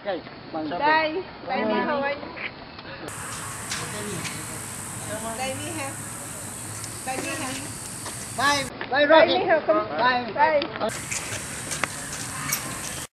cây bằng đây đây đi thôi đây đi ha đây đi ha bay bay rồi đây đi thôi đây